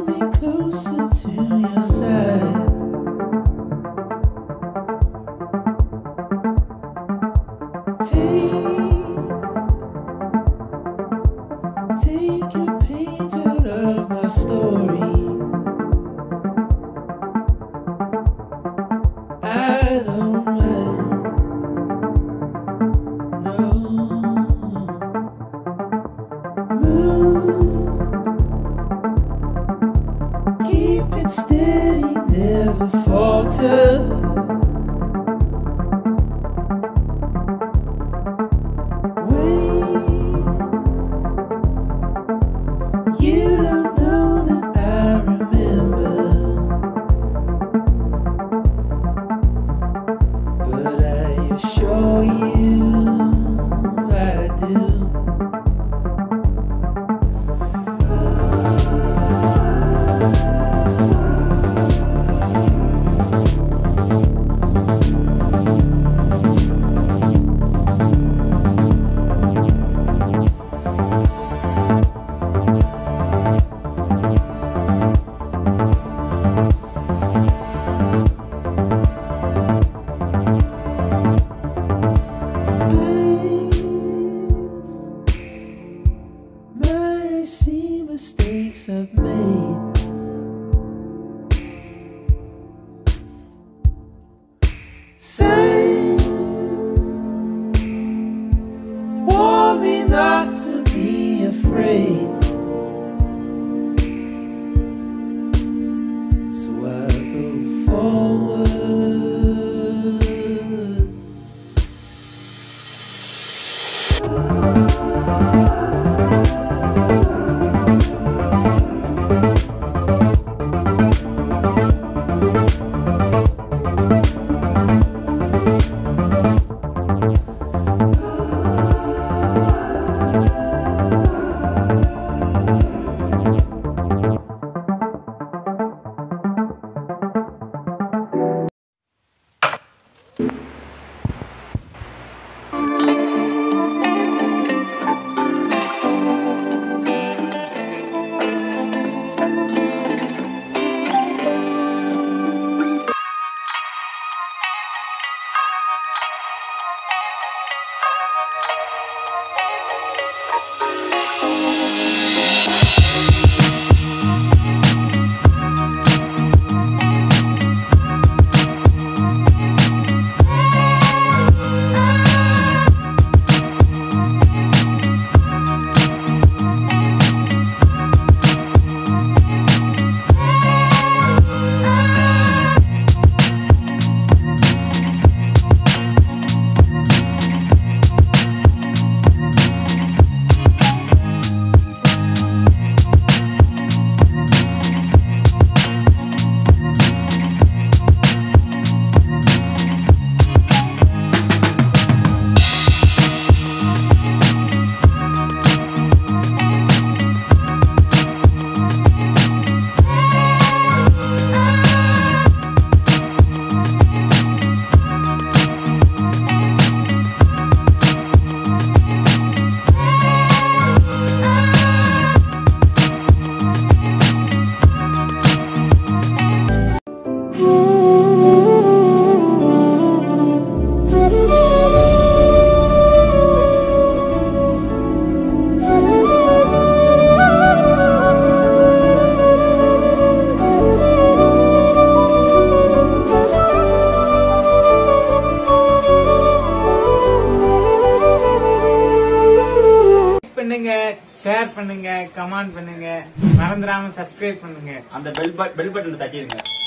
me closer to your side. Take your page out of my story. I don't mind, no. Move, keep it steady, never falter. You don't know that I remember, but I assure you I do. I see mistakes I've made. Signs warn me not to be afraid, so I go forward. Share பண்ணுங்க, comment பண்ணுங்க, மறந்துடாம subscribe பண்ணுங்க. அந்த bell button தட்டிடுங்க.